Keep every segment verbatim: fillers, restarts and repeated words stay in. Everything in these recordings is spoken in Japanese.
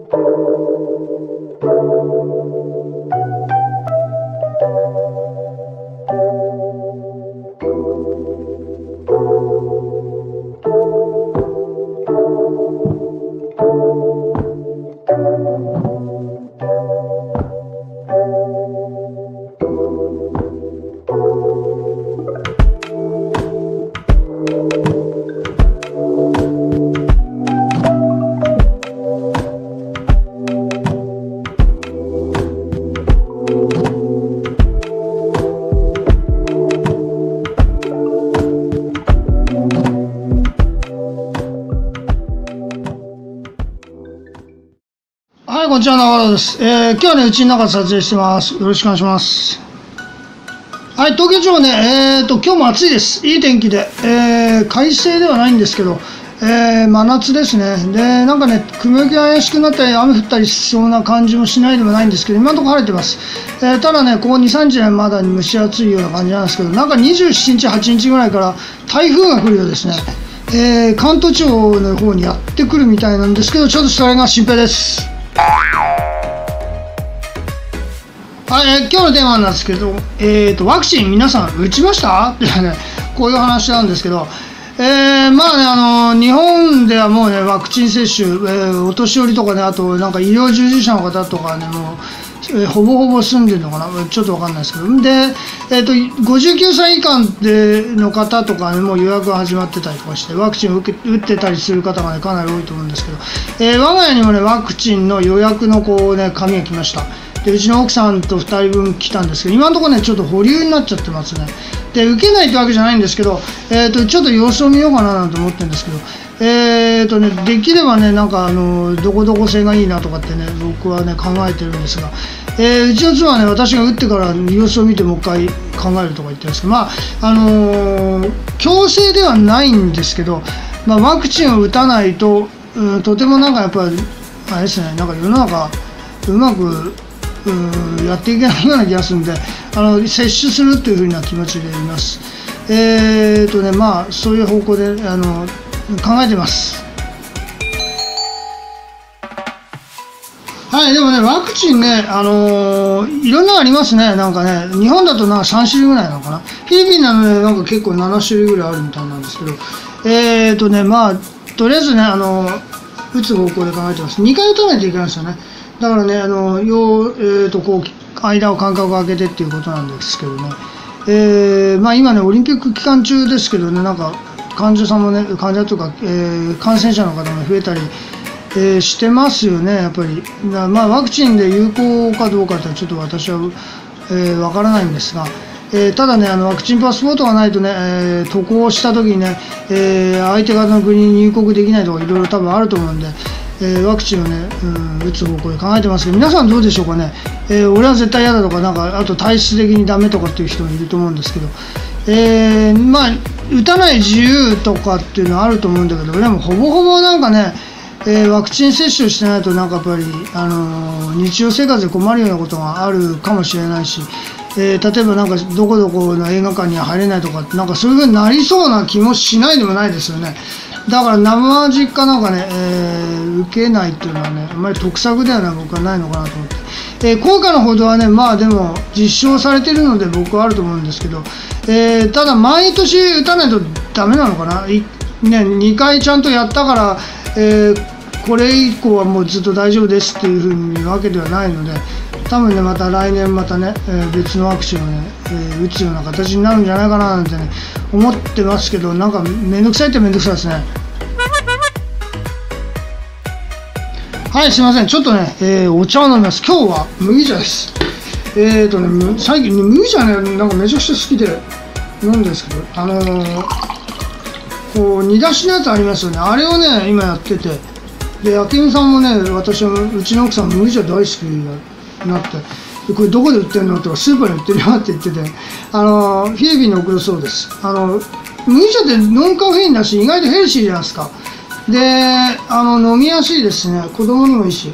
はい、こんにちは、中原です。えー、今日はね、うちの中で撮影してます。よろしくお願いします。はい、東京地方ね、えーと、今日も暑いです。いい天気で、えー、快晴ではないんですけど、えー、真夏ですね。で、なんかね、雲行きが怪しくなったり、雨降ったりしそうな感じもしないでもないんですけど、今のところ晴れてます。えー、ただね、ここに、さんにちね、まだ蒸し暑いような感じなんですけど、なんかにじゅうしちにち、はちにちぐらいから台風が来るようですね。えー、関東地方の方にやってくるみたいなんですけど、ちょっとそれが心配です。はい、えー、今日のテーマなんですけど、えーと、ワクチン皆さん打ちましたってね、こういう話なんですけど、えー、まあね、あの、日本ではもうね、ワクチン接種、えー、お年寄りとかね、あとなんか医療従事者の方とかね、もう、えー、ほぼほぼ済んでるのかな、ちょっとわかんないですけど、で、えーと、ごじゅうきゅうさい以下での方とかね、もう予約が始まってたりとかして、ワクチンを受け打ってたりする方がね、かなり多いと思うんですけど、えー、我が家にもね、ワクチンの予約のこうね、紙が来ました。でうちの奥さんとふたりぶん来たんですけど、今のところね、ちょっと保留になっちゃってますね。で、受けないってわけじゃないんですけど、えーと、ちょっと様子を見ようかななんて思ってるんですけど、えーとね、できればね、なんかあの、どこどこ性がいいなとかってね、僕はね、考えてるんですが、えー、うちの妻はね、私が打ってから様子を見てもう一回考えるとか言ってるんですけど、まあ、あのー、強制ではないんですけど、まあ、ワクチンを打たないと、うん、とてもなんかやっぱり、あれですね、なんか世の中、うまく、やっていけないような気がするんで、あの接種するというふうな気持ちでいます。えーとね、まあ、そういう方向であの考えてます。はい、でもね、ワクチンね、あのー、いろんなのありますね、なんかね、日本だとなんかさんしゅるいぐらいなのかな、フィリピンなので、なんか結構ななしゅるいぐらいあるみたいなんですけど、えーとね、まあ、とりあえずね、あの打つ方向で考えてます。にかい打たないといけないんですよね。だからね、あのよえー、とこう間を間隔を空けてっていうことなんですけどね、えーまあ、今ね、オリンピック期間中ですけどね、なんか患者さんもね、患者というか、えー、感染者の方も増えたり、えー、してますよね、やっぱり。だまあ、ワクチンで有効かどうかってちょっと私は、えー、分からないんですが、えー、ただね、あのワクチンパスポートがないとね、えー、渡航したときにね、えー、相手方の国に入国できないとか、いろいろ多分あると思うんで。えー、ワクチンをね、うん、打つ方向で考えてますけど、皆さんどうでしょうかね、えー、俺は絶対嫌だとか、なんかあと体質的にダメとかっていう人もいると思うんですけど、えー、まあ、打たない自由とかっていうのはあると思うんだけど、でもほぼほぼなんかね、えー、ワクチン接種してないと、なんかやっぱり、あのー、日常生活で困るようなことがあるかもしれないし、えー、例えばなんかどこどこの映画館には入れないとか、なんかそういうふうになりそうな気もしないでもないですよね。だから生実家なんかね、えー、受けないっていうのはね、あんまり得策ではない僕はないのかなと思って、えー、効果のほどはね、まあでも実証されているので僕はあると思うんですけど、えー、ただ毎年打たないとダメなのかな、いね、にかいちゃんとやったから、えー、これ以降はもうずっと大丈夫ですっていうふうに言うわけではないので、多分ね、また来年またね、えー、別のワクチンをね、えー、打つような形になるんじゃないかななんてね、思ってますけど、なんかめんどくさいってめんどくさいですね。はい、すいません。ちょっとね、えー、お茶を飲みます。今日は麦茶です。えーとね、最近、ね、麦茶ね、なんかめちゃくちゃ好きで飲んでるんですけど、あのー、こう、煮出しのやつありますよね。あれをね、今やってて、で、明美さんもね、私は、うちの奥さん麦茶大好きになって、でこれどこで売ってるのとか、スーパーに売ってるよって言ってて、あのー、フィリピンに送るそうです。あの、麦茶ってノンカフェインだし、意外とヘルシーじゃないですか。で、あの飲みやすいですね。子供にもいいし。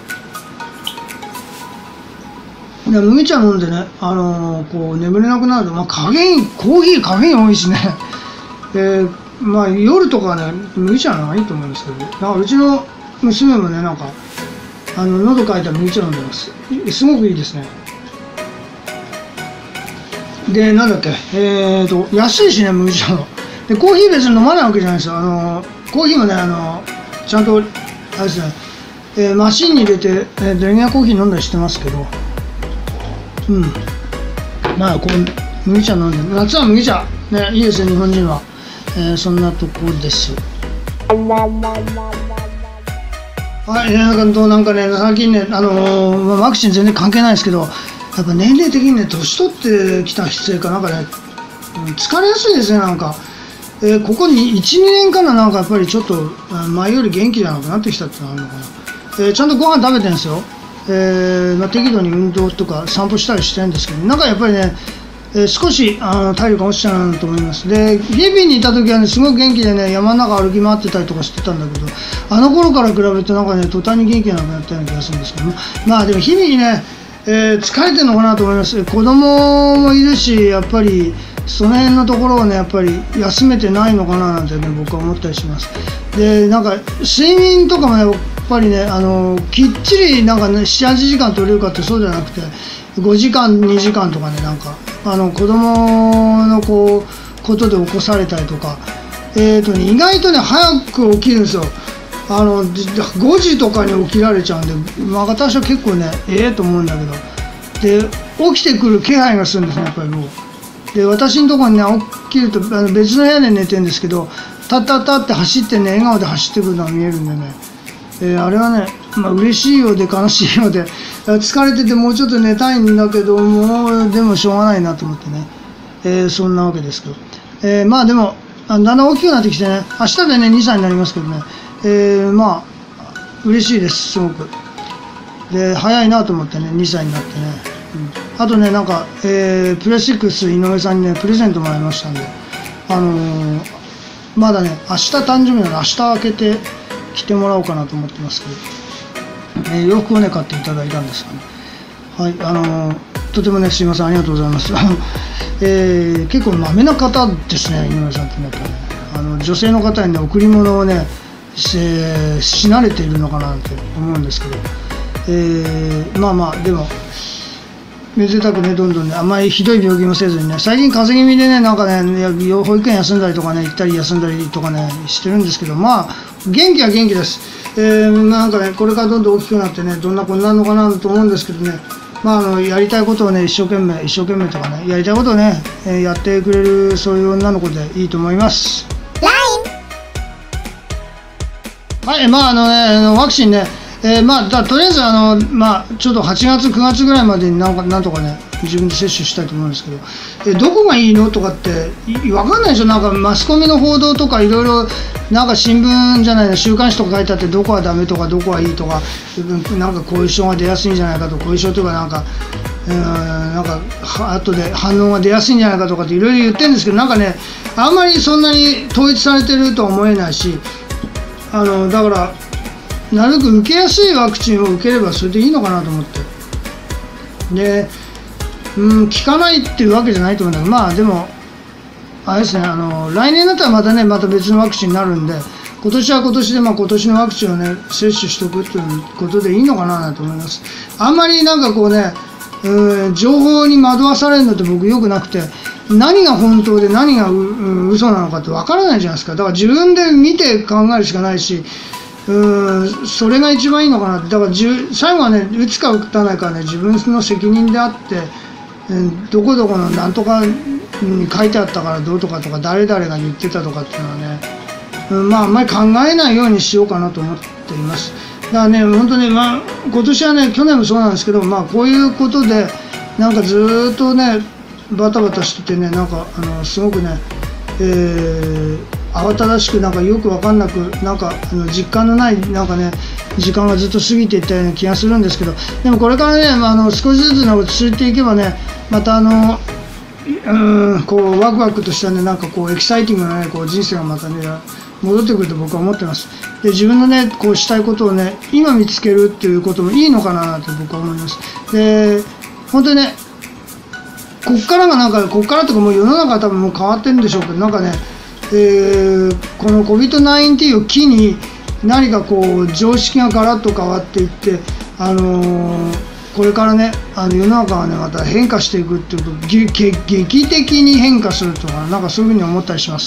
で麦茶飲んでね、あのー、こう眠れなくなると、まあ、カフェイン、コーヒーカフェイン多いしね。で、まあ、夜とかね、麦茶の方がいいと思うんですけど、だからうちの娘もね、なんか、 あの喉乾いたら麦茶飲んでます。すごくいいですね。で、なんだっけ、えーと、安いしね、麦茶の。で、コーヒー別に飲まないわけじゃないですよ。あの、コーヒーもね、あの、ちゃんと、あれですね、えー、マシンに入れて、えー、レギュラーコーヒー飲んだりしてますけど、うん。まあ、こう、麦茶飲んで、夏は麦茶、ね、いいですね、日本人は。えー、そんなとこです。はい、なんか、なんかね、最近ね、あのー、ワクチン全然関係ないですけど、やっぱ年齢的にね、年取ってきたせいかなんかね、疲れやすいですね、なんか。えー、ここにいち、にねんからなんかやっぱりちょっと前より元気じゃなくなってきたってのがあるのかな。えー、ちゃんとご飯食べてるんですよ。えーまあ、適度に運動とか散歩したりしてるんですけど、なんかやっぱりね、えー、少しあの体力が落ちちゃうなと思います。で、フィリピンにいた時はね、すごく元気でね、山の中歩き回ってたりとかしてたんだけど、あの頃から比べてなんかね、途端に元気がなくなったような気がするんですけど、まあでも日々にね、えー、疲れてるのかなと思います。子供もいるし、やっぱりその辺のところをね、やっぱり休めてないのかななんてね、僕は思ったりします。で、なんか睡眠とかもね、やっぱりね、あのきっちりなんかね、なな、はちじかん取れるかってそうじゃなくて、ごじかん、にじかんとかね、なんかあの子供のこうことで起こされたりとか、えーとね、意外とね、早く起きるんですよ。あのごじとかに起きられちゃうんで、まあ、私は結構ね、ええー、と思うんだけど、で起きてくる気配がするんですね、やっぱりもう。で、私のところにね、起きるとあの別の部屋で寝てるんですけど、たったったって走ってね、笑顔で走ってくるのが見えるんでね、えー、あれはね、まあ嬉しいようで悲しいようで、疲れててもうちょっと寝たいんだけど、もうでもしょうがないなと思ってね、えー、そんなわけですけど、えー、まあでも、だんだん大きくなってきてね、明日でね、にさいになりますけどね、えー、まあ、嬉しいです、すごく。で、早いなと思ってね、にさいになってね。うん、あとね、なんか、えー、プレシックス井上さんにね、プレゼントもらいましたんで、あのー、まだね、明日誕生日なので、明日開けて着てもらおうかなと思ってますけど、えー、洋服をね、買っていただいたんですがね。はい、あのー、とてもね、すいません、ありがとうございます。えー、結構まめな方ですね、井上さんってね、やっぱりね。あの女性の方にね、贈り物をね、し, し慣れているのかなって思うんですけど、えー、まあまあでもめでたくね、どんどんね、あんまりひどい病気もせずにね、最近風邪気味でね、なんかね、保育園休んだりとかね、行ったり休んだりとかね、してるんですけど、まあ元気は元気です。えー、なんかね、これからどんどん大きくなってね、どんな子になるのかなと思うんですけどね、まあ、あのやりたいことをね、一生懸命一生懸命とかね、やりたいことをね、えー、やってくれるそういう女の子でいいと思います。はい、まああのね、ワクチンね、えー、まあだとりあえずあの、まあ、ちょっとはちがつ、くがつぐらいまでになんかなんとかね、自分で接種したいと思うんですけど、えー、どこがいいのとかって分かんないでしょ、なんかマスコミの報道とかいろいろ、なんか新聞じゃないの、週刊誌とか書いてあって、どこはダメとか、どこはいいとか、なんか後遺症が出やすいんじゃないかと、後遺症とか、なんか、うん、なんか後で反応が出やすいんじゃないかとかっていろいろ言ってるんですけど、なんかね、あんまりそんなに統一されてるとは思えないし、あのだからなるべく受けやすいワクチンを受ければそれでいいのかなと思って、で、うん、効かないっていうわけじゃないと思うんだけど、まあでもあれですね、あの来年だったらまたね、また別のワクチンになるんで、今年は今年で、まあ、今年のワクチンをね接種しておくということでいいのかなと思います。あんまりなんかこうね、うん、情報に惑わされるのって僕よくなくて、何が本当で何がう、う嘘なのかって分からないじゃないですか。だから自分で見て考えるしかないし、うーん、それが一番いいのかなって。だから最後はね、打つか打たないかはね、自分の責任であって、うん、どこどこのなんとかに書いてあったからどうとかとか、誰々が言ってたとかっていうのはね、うん、まああんまり考えないようにしようかなと思っています。だからね、本当に、まあ、今年はね、去年もそうなんですけど、まあこういうことでなんかずっとねバタバタしててね、なんかあのすごくね、えー、慌ただしく、なんかよく分かんなく、なんかあの実感のないなんかね時間がずっと過ぎていったような気がするんですけど、でもこれからね、まあ、あの少しずつ落ち着いていけばね、またあのうんこうワクワクとしたね、なんかこうエキサイティングなね、こう人生がまたね戻ってくると僕は思ってます。で、自分のねこうしたいことをね今見つけるっていうこともいいのかなと僕は思います。で、本当にね、こっからがなんか、こっからとかもう世の中は多分もう変わってるんでしょうけど、なんかね、えー、この コビッドナインティーン を機に、 何かこう常識がガラッと変わっていって、あのー、これからね、あの世の中がねまた変化していくっていうと、劇劇的に変化するとか、なんかそういうふうに思ったりします。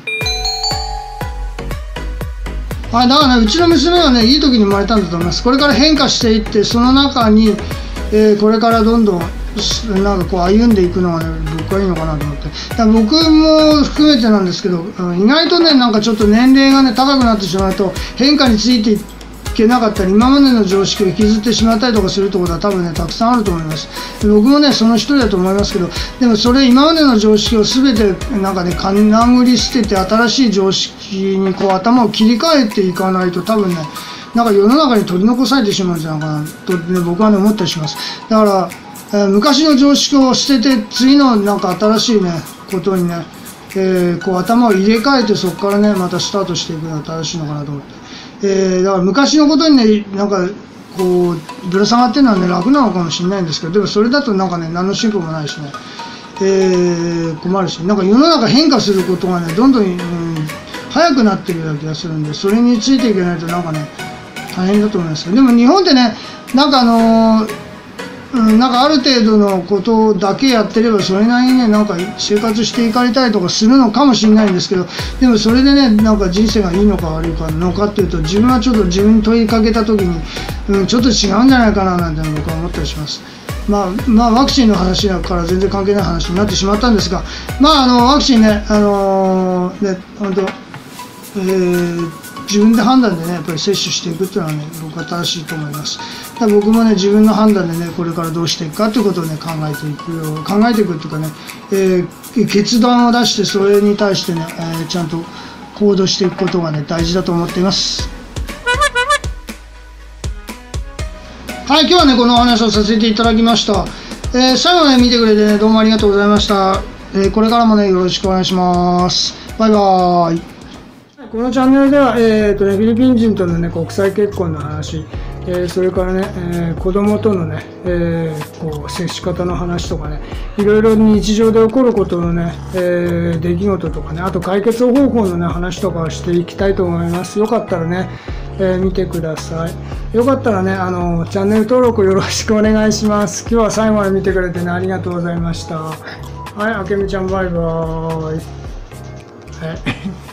はい、だからね、うちの娘はね、いい時に生まれたんだと思います。これから変化していって、その中に、えー、これからどんどんなんかこう歩んでいくのがね、僕はいいのかなと思って。だから僕も含めてなんですけど、意外とね、なんかちょっと年齢がね、高くなってしまうと、変化についていけなかったり、今までの常識を引きずってしまったりとかするってことは多分ね、たくさんあると思います。僕もね、その一人だと思いますけど、でもそれ、今までの常識を全てなんかね、かんなぐり捨てて、新しい常識にこう頭を切り替えていかないと、多分ね、なんか世の中に取り残されてしまうんじゃないかなと、ね、僕はね、思ったりします。だから、えー、昔の常識を捨てて、次のなんか新しいね、ことにね、えー、こう頭を入れ替えて、そこからね、またスタートしていくのが正しいのかなと思って。えー、だから昔のことにね、なんかこうぶら下がってるのはね、楽なのかもしれないんですけど、でもそれだとなんかね、何の進歩もないしね、えー、困るし、なんか世の中変化することがね、どんどん、うん、早くなってるような気がするんで、それについていけないとなんかね、大変だと思いますけど、でも日本ってね、なんかあのーうん、なんかある程度のことだけやってれば、それなりにね、なんか生活していかれたりとかするのかもしれないんですけど、でもそれでね、なんか人生がいいのか悪いのかっていうと、自分はちょっと自分に問いかけたときに、うん、ちょっと違うんじゃないかななんて僕は思ったりします。まあ、まあ、ワクチンの話だから全然関係ない話になってしまったんですが、まあ、あのワクチンね、あのー、ね、本当、えー自分で判断でね、やっぱり接種していくっていうのはね、僕は正しいと思います。だから僕もね、自分の判断でね、これからどうしていくかということをね、考えていくよ、考えていくっていうかね、えー、決断を出して、それに対してね、えー、ちゃんと行動していくことがね、大事だと思っています。はい、今日はね、このお話をさせていただきました。えー、最後まで見てくれてね、どうもありがとうございました。えー、これからもね、よろしくお願いします。バイバーイ。このチャンネルでは、えーとね、フィリピン人との、ね、国際結婚の話、えー、それからね、えー、子供とのね、えー、こう接し方の話とかね、いろいろ日常で起こることのね、えー、出来事とかね、あと解決方法のね、話とかをしていきたいと思います。よかったらね、えー、見てください。よかったらね、あの、チャンネル登録よろしくお願いします。今日は最後まで見てくれてね、ありがとうございました。はい、あけみちゃんバイバーイ。はい